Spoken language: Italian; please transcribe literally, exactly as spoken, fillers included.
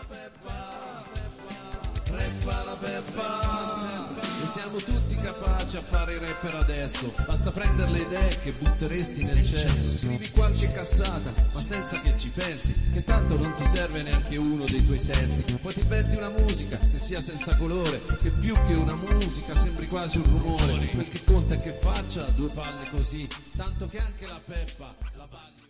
Rappa la Peppa. E siamo tutti capaci a fare i rapper adesso. Basta prendere le idee che butteresti nel cesso. Scrivi qualche cassata, ma senza che ci pensi, che tanto non ti serve neanche uno dei tuoi sensi. Poi ti inventi una musica che sia senza colore, che più che una musica sembri quasi un rumore. Quel che conta è che faccia due palle così, tanto che anche la Peppa la baglia.